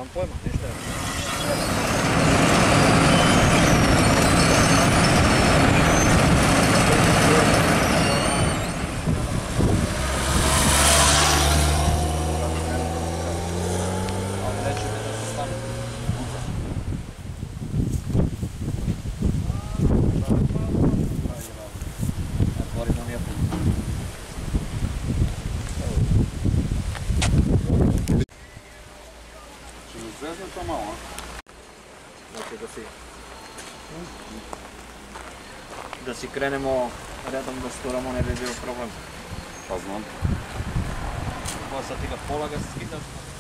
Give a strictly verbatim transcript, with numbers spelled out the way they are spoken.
Nemam pojma, ništa je. Zvezno to malo, a? Znači da si... Da si krenemo redom da sturamo, ne bi bio problem. Pa znam. Pa sad ti ga pola ga skitaš.